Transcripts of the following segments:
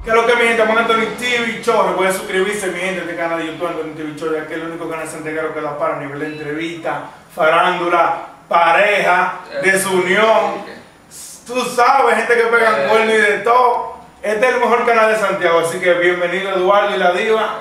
Que lo que mi gente, estamos en Anthony TV Show. Recuerden suscribirse, mi gente, a este canal de YouTube Anthony TV Show, ya que es el único canal santiaguero que da para a nivel de entrevista, farándula, pareja, desunión. Tú sabes, gente que pega cuerno y de todo. Este es el mejor canal de Santiago, así que bienvenido Eduardo y la Diva.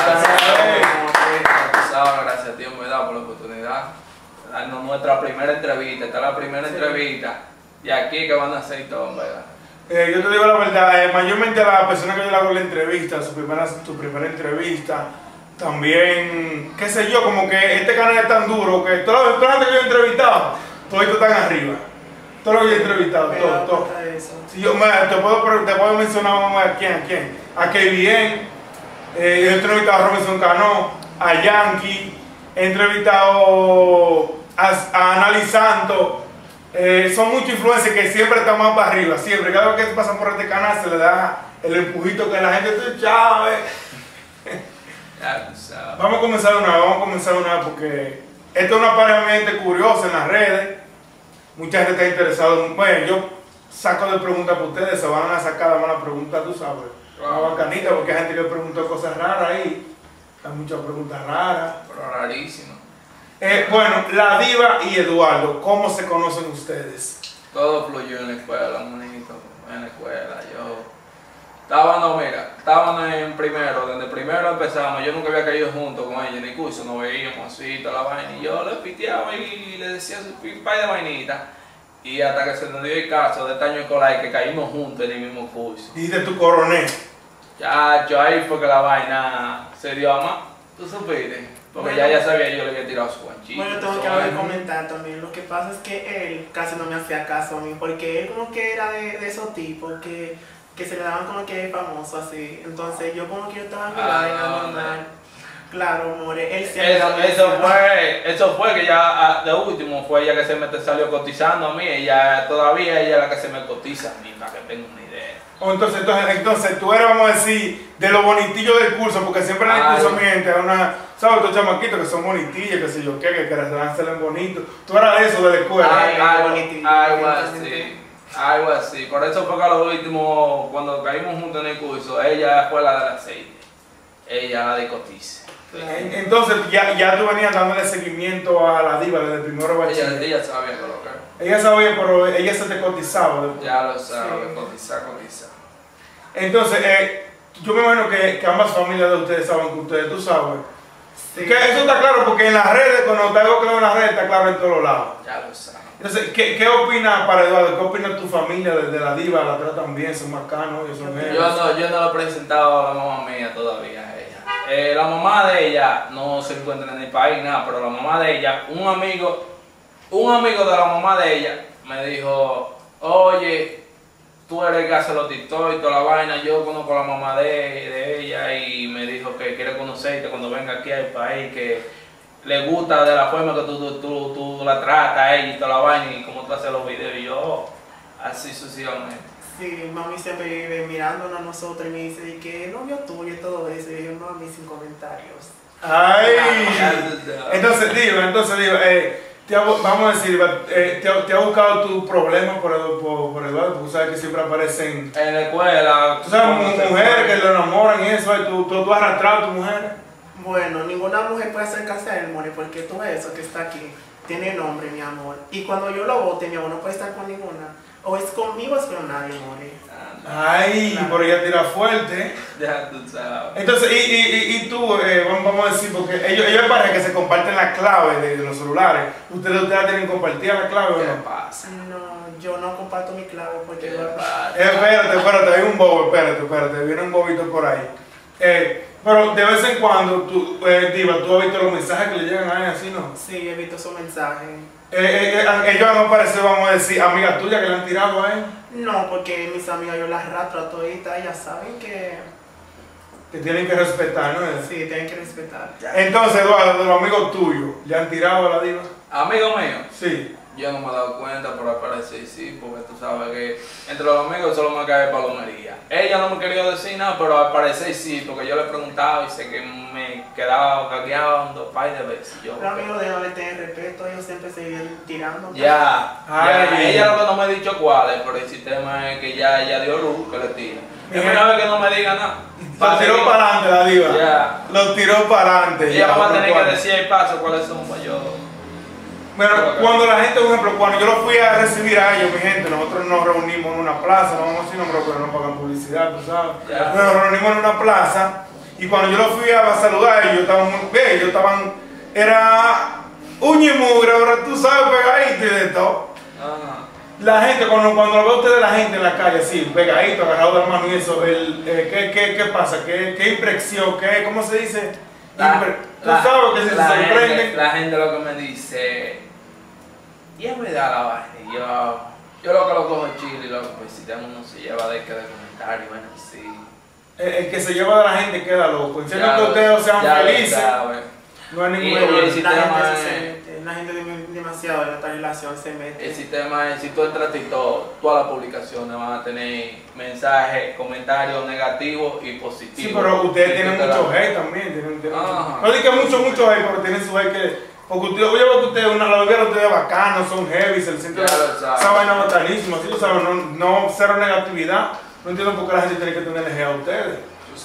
Gracias a ti, en verdad, por la oportunidad de darnos nuestra primera entrevista. Esta es la primera entrevista. Y aquí que van a hacer todo, en verdad. Yo te digo la verdad, mayormente a la persona que yo le hago la entrevista, su primera entrevista, también, qué sé yo, como que este canal es tan duro que toda la gente que yo he entrevistado, todos están arriba. Todo lo que yo he entrevistado, todo. Si yo te puedo mencionar a quién. A Kevin, he entrevistado a Robinson Cano, a Yankee, he entrevistado a Anali Santos. Son muchos influencers que siempre están más para arriba, siempre. Cada vez que pasan por este canal se le da el empujito que la gente te chave. Vamos a comenzar una vez porque esto es una pareja curiosa en las redes. Mucha gente está interesada. Bueno, yo saco de preguntas para ustedes, se van a sacar la mala pregunta, tú sabes. Una bacanita, porque hay gente que preguntó cosas raras ahí. Hay muchas preguntas raras. Pero rarísimas. Bueno, la Diva y Eduardo, ¿cómo se conocen ustedes? Todo fluyó en la escuela, monito. En la escuela, estábamos en primero, desde primero empezamos. Yo nunca había caído junto con ella en el curso, nos veíamos así, toda la vaina. Y yo le piteaba y le decía su par de vainitas. Y hasta que se nos dio el caso de este año escolar que caímos juntos en el mismo curso. ¿Y de tu coronel? Chacho, ahí fue que la vaina se dio a más. ¿Tú supiste? Porque bueno, ya sabía yo le había tirado su guanchito. Bueno, tengo que comentar también. Lo que pasa es que él casi no me hacía caso a mí, porque él como que era de esos tipos que se le daban como que famoso así. Entonces yo como que yo estaba normal. Claro, more, él siempre eso fue que ya de último fue ella que salió cotizando a mí. Ella es la que se me cotiza a mí, para que tenga una idea. Entonces tú eres, vamos a decir, de los bonitillos del curso, porque siempre en el curso mi gente hay ¿sabes? Estos chamaquitos que son bonitillos, que sé yo qué, que se van a hacer bonitos. Tú eras de eso de la escuela. Algo así. Por eso fue que a lo último, cuando caímos juntos en el curso, ella fue la del aceite. Ella la de cotiza. Entonces ya tú venías dándole seguimiento a la Diva desde el primero bachiller. Ella sabía colocar. Ella sabía, pero ella se te cotizaba. Ya lo sabe, cotiza. Entonces, yo me imagino que ambas familias de ustedes saben que ustedes, tú sabes. Sí. Que eso está claro, porque en las redes, cuando te hago claro en las redes, está claro en todos lados. Ya lo sabes. Entonces, ¿qué opinas para Eduardo? ¿Qué opina tu familia de la Diva? ¿La tratan bien? ¿Son bacanos? Yo no lo he presentado a la mamá mía todavía, a ella. La mamá de ella no se encuentra en el país, nada, pero la mamá de ella, un amigo de la mamá de ella me dijo, oye, tú eres el que hace los TikTok y toda la vaina. Yo conozco a la mamá de ella y me dijo que quiere conocerte cuando venga aquí al país, que le gusta de la forma que tú la tratas a ella y toda la vaina y cómo tú haces los videos. Y yo, así sucesivamente. Sí, mami siempre vive mirándonos a nosotros y me dice que novio tuyo y todo eso. Y yo, mami, sin comentarios. Ay, entonces digo, vamos a decir, ¿te ha buscado tu problema por Eduardo? Porque sabes que siempre aparecen en la escuela. Tú sabes, mujeres que lo enamoran y eso, ¿tú has arrastrado a tu mujer? Bueno, ninguna mujer puede acercarse a él, more, porque tú ves eso que está aquí, tiene nombre, mi amor. Y cuando yo lo bote, mi amor, no puede estar con ninguna. O es conmigo o es con nadie, more. Ay, claro. Pero ella tira fuerte. Ya tú sabes. Entonces, y tú, vamos a decir, porque ellos parecen que se comparten la clave de los celulares. ¿Ustedes tienen compartida la clave o no? ¿Qué pasa? No, yo no comparto mi clave porque... Espérate, hay un bobo, espérate, viene un bobito por ahí. Pero de vez en cuando, Diva, ¿tú has visto los mensajes que le llegan a él así, no? Sí, he visto esos mensajes. Ellos no parecen, vamos a decir, amigas tuyas que le han tirado a él. No, porque mis amigas yo las arrastro a toditas, ellas saben que tienen que respetar, ¿no? Sí, tienen que respetar. Entonces, Eduardo, de los amigos tuyos, ¿le han tirado a la Diva? ¿Amigo mío? Sí. Yo no me he dado cuenta, pero al parecer sí, porque tú sabes que entre los amigos solo me cae palomería. Ella no me quería decir nada, pero al parecer sí, porque yo le preguntaba y sé que me quedaba cagueando par de veces. Los amigos déjame tener respeto, ellos siempre seguían tirando. Ya, ella lo que no me ha dicho cuál es, pero el sistema es que ya ella dio luz que le tira. Es una vez que no me diga nada. Lo tiró para adelante la diva. Ya. Lo tiró para adelante. Ella va a tener que decir el paso cuáles son para yo. Bueno, cuando la gente, por ejemplo, cuando yo lo fui a recibir a ellos, mi gente, nosotros nos reunimos en una plaza, no vamos a decir nombres pero no pagan publicidad, tú sabes. Ya. Nos reunimos en una plaza y cuando yo lo fui a saludar, ellos estaban muy bien, ellos estaban, era uña y mugre, ahora tú sabes, pegadito y de todo. Ajá. La gente, cuando lo ve usted de la gente en la calle, así, pegadito, agarrado de la mano y eso, ¿qué pasa? ¿Qué impresión? ¿Cómo se dice? Tú sabes que se sorprende. La gente lo que me dice, y es verdad la vaina, yo lo que lo cojo chile, loco, pues si uno se lleva de comentarios, bueno, sí. El que se lleva de la gente queda loco. Encima que ustedes sean felices, no hay ningún problema. La gente demasiado en esta relación se mete. El sistema es, si tú entras y todas las publicaciones van a tener mensajes, comentarios negativos y positivos. Sí, pero ustedes tienen mucho hate también. No digo que mucho hate, pero tienen su hate que... Porque usted, oye, que ustedes, la mayoría de ustedes bacanos, son heavy, se sienten esa vaina bacanísima, ¿sí? Tú sabes, no cero negatividad. No entiendo por qué la gente tiene que tener hate a ustedes.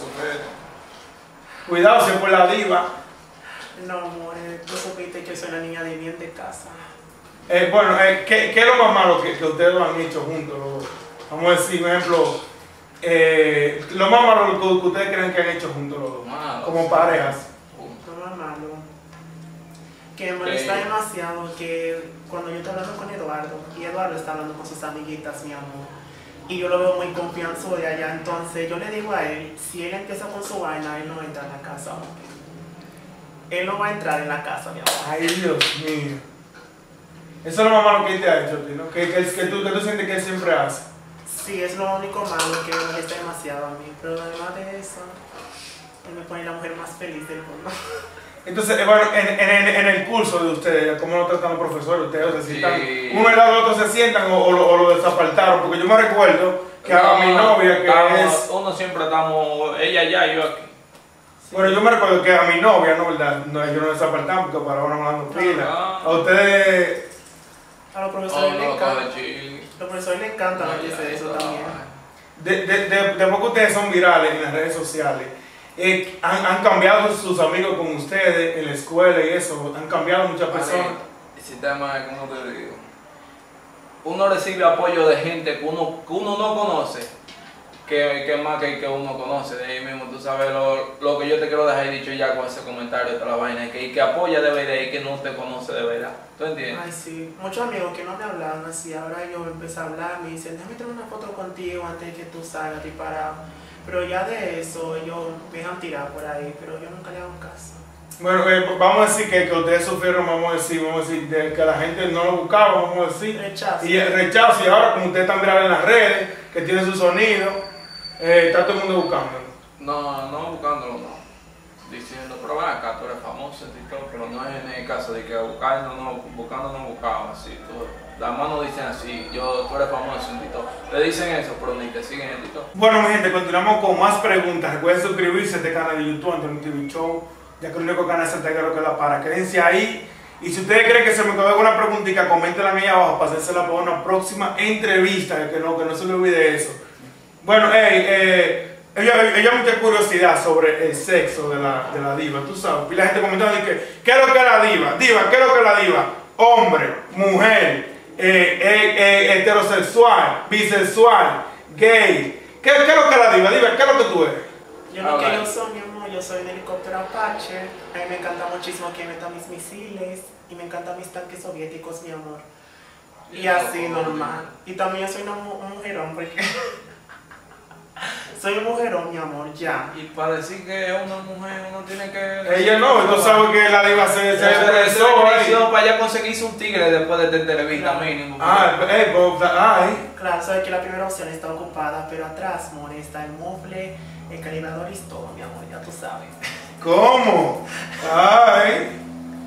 Cuidado si es por la diva. No, amor, tú supiste que soy la niña de bien de casa. Bueno, ¿qué es lo más malo que ustedes lo han hecho juntos? Vamos a decir, por ejemplo, lo más malo que ustedes creen que han hecho juntos los dos, como parejas. Lo más malo. Que me molesta demasiado que cuando yo estoy hablando con Eduardo, y Eduardo está hablando con sus amiguitas, mi amor, y yo lo veo muy confianzudo de allá, entonces yo le digo a él, si él empieza con su vaina, él no entra en la casa, hombre. Él no va a entrar en la casa, mi amor. Ay, Dios mío. Eso es lo más malo que él te ha hecho, ¿no? Que tú sientes que él siempre hace. Sí, es lo único malo que me molesta demasiado a mí, pero además de eso, él me pone la mujer más feliz del mundo. Entonces, bueno, en el curso de ustedes, ¿cómo lo tratan los profesores? Ustedes se sientan, Sí. uno y el otro se sientan o lo desapartaron, porque yo me recuerdo que a mi novia, que es... Uno siempre estamos, ella allá y yo aquí. Bueno, yo me recuerdo que a mi novia, ¿no? ¿Verdad? No, ellos no desapartaron porque para ahora no dando pila. A ustedes... A los profesores les encanta. Chile. Los profesores les encanta decir eso también. Después que ustedes son virales en las redes sociales, han cambiado sus amigos con ustedes en la escuela y eso, han cambiado muchas personas. El sistema es, como te digo, uno recibe apoyo de gente que uno no conoce, que más que uno conoce de ahí mismo. Tú sabes lo que yo te quiero dejar dicho ya con ese comentario de toda la vaina, que apoya de verdad y que no te conoce de verdad. ¿Tú entiendes? Ay, sí. Muchos amigos que no me hablaban así, ahora yo empecé a hablar, me dicen, déjame tener una foto contigo antes de que tú salgas disparado. Pero ya de eso, ellos me dejan tirar por ahí, pero yo nunca le hago caso. Bueno, vamos a decir que ustedes sufrieron, vamos a decir, de que la gente no lo buscaba, vamos a decir. Rechazo. Y el rechazo, y ahora como ustedes están virales en las redes, que tienen su sonido, está todo el mundo buscándolo. No buscándolo, no. Diciendo, pero ven acá, tú eres famoso en TikTok, pero no es en el caso de que buscando no buscaba, así. Las manos dicen así, tú eres famoso en TikTok. Le dicen eso, pero ni te siguen en TikTok. Bueno, mi gente, continuamos con más preguntas. Recuerden suscribirse a este canal de YouTube, Antonio TV Show, ya que el único canal santiaguero que la para. Quédense ahí. Y si ustedes creen que se me quedó alguna preguntita, coméntenla ahí abajo para hacérsela para una próxima entrevista, que no se le olvide eso. Bueno, ella mucha curiosidad sobre el sexo de la diva, tú sabes. Y la gente comentando que, ¿qué es lo que es la diva? Diva, ¿qué es lo que es la diva? Hombre, mujer, heterosexual, bisexual, gay. ¿Qué es lo que es la diva? Diva, ¿qué es lo que tú eres? Yo lo que yo soy, mi amor, yo soy un helicóptero Apache. A mí me encanta muchísimo que metan mis misiles y me encantan mis tanques soviéticos, mi amor. Y así normal. Y también yo soy un mujerón porque... Soy un mujerón, mi amor, ya. Y para decir que es una mujer, uno tiene que... Ella no, tú sabes que la diva se expresó ahí. Para allá conseguirse un tigre después de esta entrevista mínimo. Claro, sabes que la primera opción está ocupada, pero atrás, amor, está el mofle, el calibrador y todo, mi amor, ya tú sabes. ¿Cómo? Ay.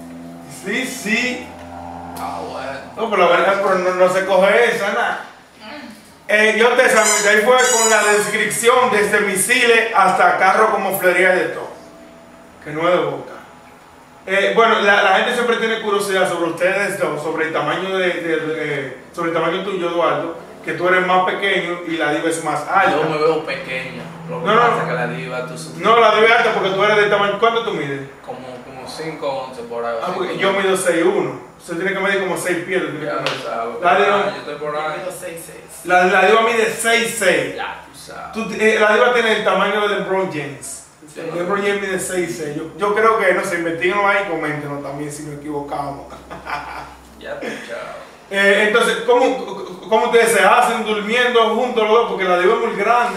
Sí. Bueno. No, pero la verdad, no se coge esa, nada. Yo te examiné, ahí fue con la descripción desde misiles hasta carro como flería de todo. Que no es de boca. Bueno, la gente siempre tiene curiosidad sobre ustedes dos, sobre el tamaño sobre el tamaño tuyo, Eduardo, que tú eres más pequeño y la diva es más alta. Yo me veo pequeño. Lo que No, pasa no. es que la diva, tú supiste. No, la diva es alta porque tú eres de tamaño. ¿Cuánto tú mides? Como 5'11" por ahí. Ah, porque yo mido 6'1". Usted tiene que medir como 6 pies. Ya lo sabes. La diva- Yo estoy por Yo ahí. mido 6'6". La diva mide 6'6". Ya, tú sabes. La diva tiene el tamaño de LeBron James. Sí. LeBron James mide 6'6". Yo creo que, no sé, investiguenlo ahí y coméntenos también si nos equivocamos. Ya, tú chao. Entonces, ¿cómo ustedes se hacen durmiendo juntos los dos? Porque la diva es muy grande.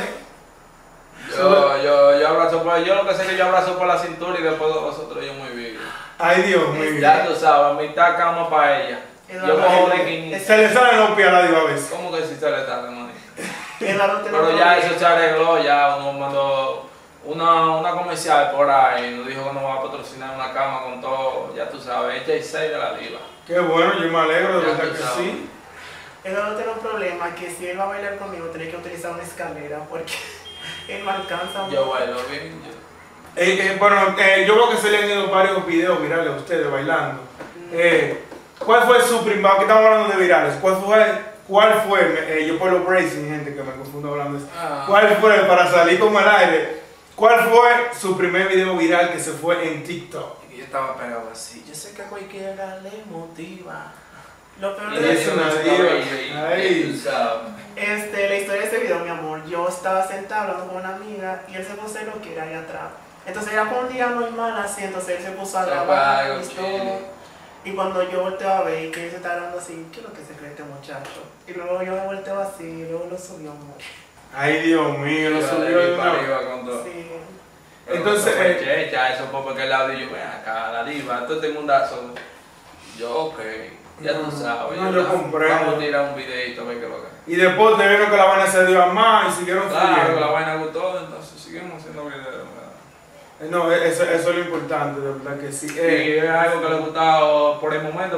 Yo abrazo por. Yo lo que sé es que yo abrazo por la cintura y después de vosotros yo muy bien. Ay, Dios mío. Ya tú sabes, mitad cama para ella. Yo cojo de 500. Se le salen los pies a la diva a veces. ¿Cómo que si se le está, hermanito? Pero Ya eso se arregló, ya uno mandó una comercial por ahí, nos dijo que nos va a patrocinar una cama con todo, ya tú sabes, ella y 6 de la diva. Qué bueno, yo me alegro, de Ya verdad tú que sabes. sí. Él no tiene un problema que si él va a bailar conmigo tiene que utilizar una escalera porque él me alcanza Yo mucho. bailo bien. Bueno, yo creo que se le han ido varios videos virales a ustedes bailando. ¿Cuál fue su primer, que estamos hablando de virales, cuál fue, yo por los bracing, gente que me confundo hablando de eso, cuál fue, para salir como al aire, cuál fue su primer video viral que se fue en TikTok? Yo estaba pegado así, yo sé que a cualquiera le motiva. Lo peor Y de es eso, una diva. Ay. tú sabes. la historia de ese video, mi amor, yo estaba sentada hablando con una amiga y él se puso lo que era ahí atrás. Entonces era como un día normal así, entonces él se puso a grabar Algo y chile. todo. Y cuando yo volteo a ver que él se está grabando así, ¿qué es lo que se cree este muchacho? Y luego yo me volteo así y luego lo subió, amor. Ay, Dios mío, lo Yo subió de de para una. arriba con todo. Sí. Entonces, Checha, eso fue porque el lado y yo, ven acá, la diva, todo este mundazo. Yo, ok, ya tú sabes. No, yo comprendo. Vamos a tirar un videito a ver qué es lo que es. y después te vieron que la vaina se dio a más y siguieron Claro, que la fluyendo. vaina gustó, entonces seguimos haciendo videos. ¿verdad? No, eso es lo importante, de verdad que sí. Y es algo que le gustaba por el momento,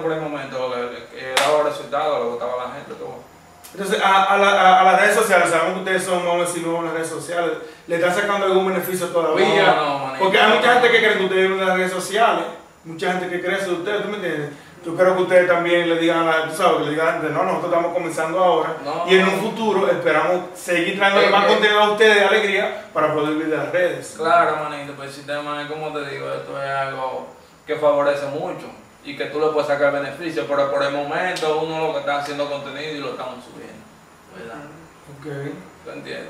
que daba resultados, le gustaba a la gente, todo. Entonces, a las redes sociales, sabemos que ustedes son, vamos a decir, nuevos en las redes sociales, ¿le están sacando algún beneficio todavía? No, manito. Porque hay mucha gente que cree que ustedes viven en las redes sociales, mucha gente que cree eso de ustedes, ¿tú me entiendes? Yo creo que ustedes también le digan, tú sabes, que le digan a la gente, no, nosotros estamos comenzando ahora, No. y en un futuro esperamos seguir trayendo más contenido a ustedes de alegría para poder vivir de las redes. Claro, manito, pues el sistema es como te digo, esto es algo que favorece mucho y que tú le puedes sacar beneficio, pero por el momento uno lo que está haciendo contenido y lo estamos subiendo, ¿verdad? Ok. ¿Tú entiendes?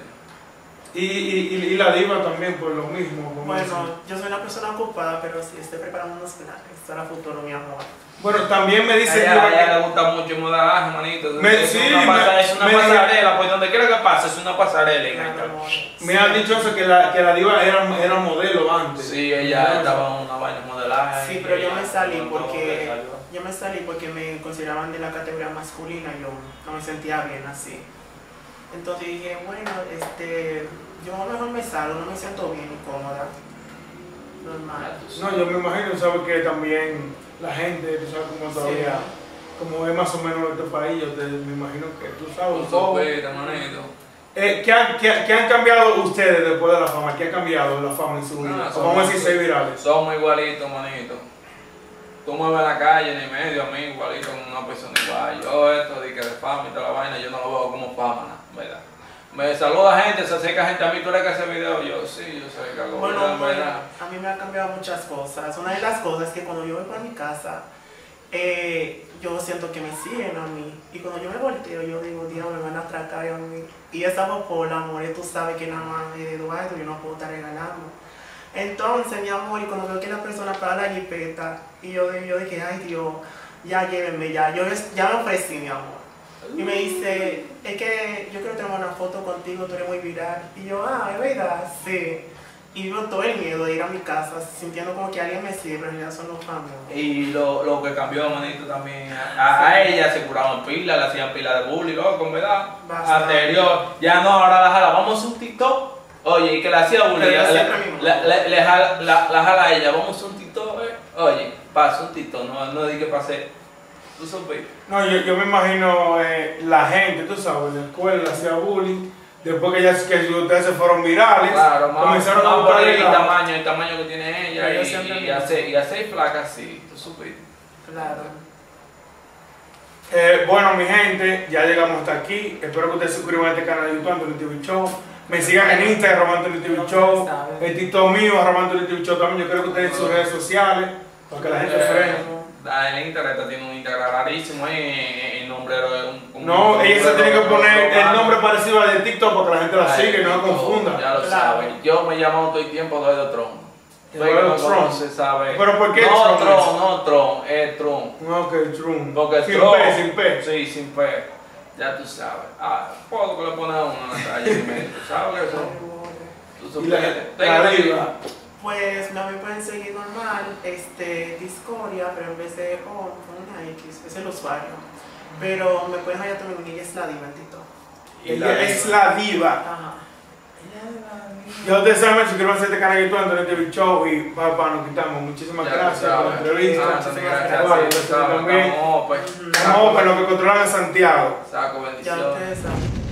Y la diva también por lo mismo. como dicen. Bueno, yo soy una persona ocupada, pero sí estoy preparando unos planes para el futuro, mi amor. Bueno, también me A dicen ella, que... le gusta mucho el modelaje, manito. Es Sí, es una me- pasarela, pues donde quiera que pase, es una pasarela. Claro, hija. amor. Me han dicho eso, que la diva era modelo antes. Sí, ella estaba en una vaina de modelaje. Sí, pero yo me ella salí con todo porque le salió. me consideraban de la categoría masculina y yo no me sentía bien así. Entonces dije, bueno, yo mejor me salgo, no me siento bien y cómoda. Normal. No, yo me imagino, ¿sabes? Que también la gente, tú sabes cómo todavía, como es más o menos de este país, me imagino que tú sabes un Un poco. sopita, manito. ¿Qué han cambiado ustedes después de la fama? ¿Qué ha cambiado la fama en su vida? Ah, Vamos a decir, ser virales. Somos igualitos, manito. Tú me ves en la calle, ni medio, a mí igualito, como una persona igual. Yo esto de que de fama y toda la vaina, yo no lo veo como fama, ¿no? ¿Verdad? Me saluda gente, se acerca gente a mí, tú eres que hace video, yo sí, yo sé que hago Bueno, video, ¿verdad? a mí me han cambiado muchas cosas. Una de las cosas es que cuando yo voy para mi casa, yo siento que me siguen a mí. Y cuando yo me volteo, yo digo, Dios, me van a atracar a mí. Y esa por amor, y tú sabes que nada más de Eduardo yo no puedo estar regalando. Entonces, mi amor, y cuando veo que la persona para la jipeta, y yo dije, ay Dios, ya llévenme, ya me ofrecí, mi amor. Y me dice, es que yo quiero tener una foto contigo, tú eres muy viral. Y yo, es verdad, sí. Y vivo todo el miedo de ir a mi casa, sintiendo como que alguien me sigue, pero en realidad son los famosos. Y lo que cambió, manito, también, a ella se curaban pilas, le hacían pilas de bullying, loco, ¿verdad? Bastante. Anterior, ya no, ahora la jala, vamos a hacer un TikTok. Oye, y que le hacía bullying, Pero siempre mismo. la jala a ella, vamos a hacer un TikTok, Oye, pasa un TikTok, no di que pase. ¿Tú supiste? No, yo me imagino la gente, tú sabes, en la escuela le hacía bullying. Después que ustedes se fueron virales, Claro, comenzaron a más por buscar el tamaño que tiene ella Pero yo siempre y hacer flacas así, tú supiste. Claro. Bueno, mi gente, ya llegamos hasta aquí. Espero que ustedes se suscriban a este canal de YouTube, Anthony TV Show. Me sigan en Instagram, Anthony TV Show. El TikTok mío, Anthony TV Show también. Yo creo que ustedes en sus redes sociales, para que la gente frene. El Instagram tiene un Instagram rarísimo ahí, el nombre es no, ella se tiene que poner el nombre parecido al de TikTok para que la gente la siga y no la confunda. Ya lo saben. Yo me llamo todo el tiempo Eduardo Tron. Tron se sabe. ¿Pero por qué no, Tron? No, Tron, es Tron. Ok, Tron. Porque sin Tron, P, sin P. Sí, sin P. Ya tú sabes. Puedo que le pones a uno en la calle y medio. ¿Sabes qué eso? Tú supiste. La diva. Pues me pueden seguir normal, Discordia, pero en vez de con una X, es el usuario. Pero me pueden hallar también, ella es la diva en TikTok. Ella es la diva. Ajá. Ya ustedes saben, suscríbanse a este canal de YouTube, Anthony TV Show, y papá, nos quitamos. Muchísimas gracias por la entrevista. Gracias. También. Vamos a lo que controlan en Santiago. Saco Ya bendiciones. ustedes saben.